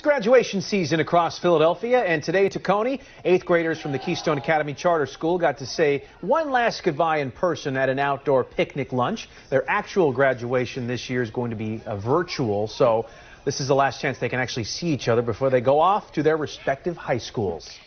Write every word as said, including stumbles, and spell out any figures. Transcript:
graduation season across Philadelphia, and today in Tacony, eighth graders from the Keystone Academy Charter School got to say one last goodbye in person at an outdoor picnic lunch. Their actual graduation this year is going to be a virtual, so this is the last chance they can actually see each other before they go off to their respective high schools.